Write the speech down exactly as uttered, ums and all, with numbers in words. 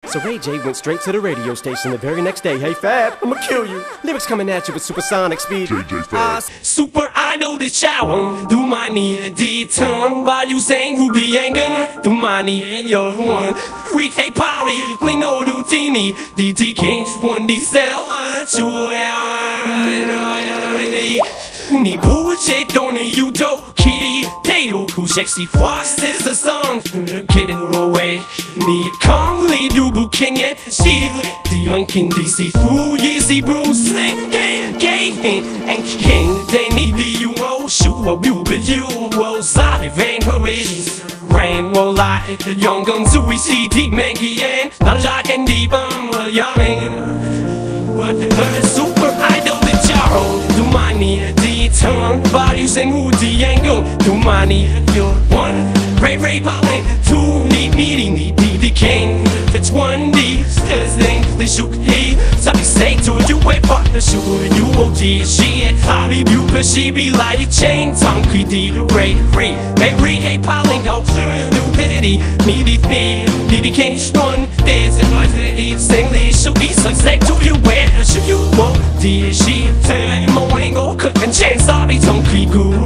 So Ray J went straight to the radio station the very next day. Hey Fab, I'ma kill you. Lyrics coming at you with supersonic speed. J J Fab. Super idol的笑容，读满你的底层，把有声无比严格，读满你的有魂。We take party， 领导读听你 ，D T King one D cell， 主要你不解冻的 U D O，Kitty Tato cool sexy fast is the song， kidding away， 你抗力都不看见，戏里的 King D C 副业是 Bruce Lee，Gay and King， 对你的 U O， 是我 U 不 U， 我傻的 Van。Rain will lie， 勇敢注意 C D 每个人，大家看地方我要命。我的 Super Idol 的骄傲，读满你的底层，把有声无敌眼光，读满你的有 One。Ray Ray Polly， two 你你你你你的 King，It's one D，Still English UK， 啥比谁做就会发的是我 U O T shit， 哈利不可惜比来的钱，常亏的 Ray Ray，Ray Ray Hey Polly， 好吃 stupidity， 你的你你的 King one，This is my city， English UK， 啥谁做就会是 U O T shit， 在某一个可能前啥比常亏股。